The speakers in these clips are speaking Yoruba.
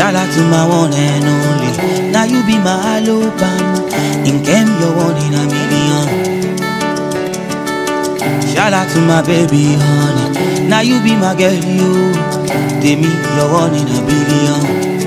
Shout out to my one and only. Now you be my hello bam. In game you're one in a million. Shout out to my baby honey. Now you be my girl you. Demi you're one in a billion.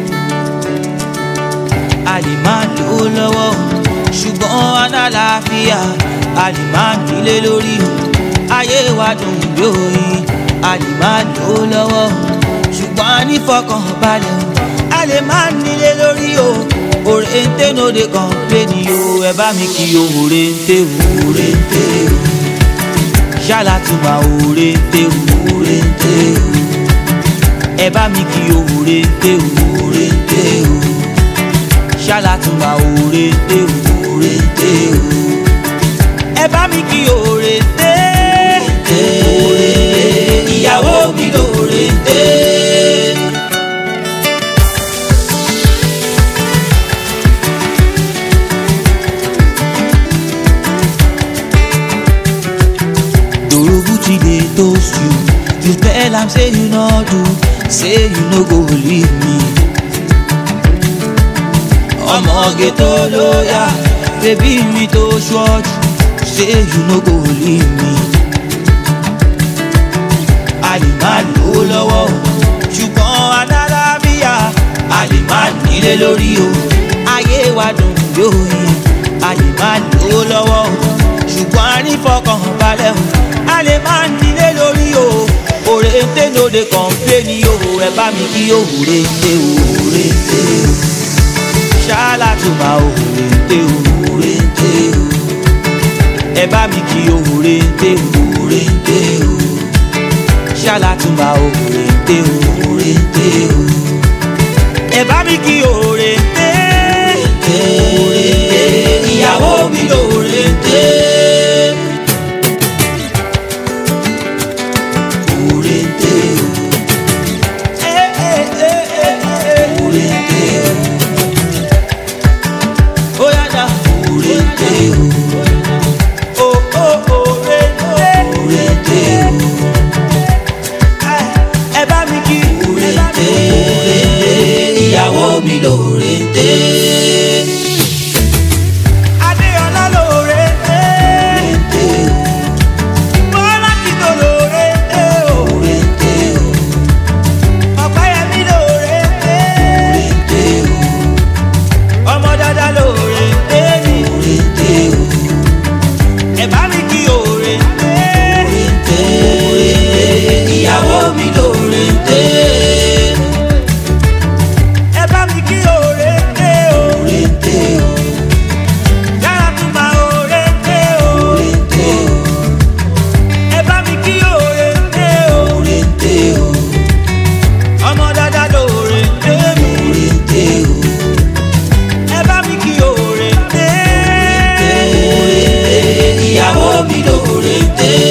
Aliman lo lowo. Ṣùgbọ́n àlàáfíà. Aliman nílé lórí o. Ayé wa dùn yóò. Aliman lo lowo. Ṣùgbọ́n ní fọkànbalẹ̀ o. Aliman nílé lórí o. Orente no dey complain o. Ẹ bá mi kí o Orente o. Orente o. Shout out to my Orente o. Orente o. Ẹ bá mi kí o Orente o. Orente o. Shout out to my Orente o. Orente o. Ẹ bá mi kí o Orente. Orente. Ìyàwó mi l'Orente. They toast you, you tell am say you no do, say you no go leave me. Ọmọge tó lóyà, baby mi tó ṣọ́ọ̀jù, say you no go leave me. Aliman ló lọ́wọ́, ṣùgbọ́n àlàáfíà. Aliman nílé lórí o, ayé wa dùn yóò yí. Aliman ló lọ́wọ́, ṣùgbọ́n ànífọkànbalẹ̀ o. Aliman nílé lórí o. Orente no dey complain o. Ẹ bá mi kí o Orente o. Orente o. Shout out to my Orente o. Orente o. Ẹ bá mi kí o Orente o. Orente o. Shout out to my Orente o. Orente o. Ẹ bá mi kí o Orente. Orente. Ìyàwó mi l'Orente. Mi l'Orente. Adekunle l'Orente. Orente. Bọ́lá Kìtò l'Orente. Orente. Ọ̀pẹ́yẹmí l'Orente. Orente. Ọmọ dada l'Orente. Orente. Ẹ bá mi kí Orente. Orente. Ìyàwó mi l'Orente. Ìyàwó mi l'Orente.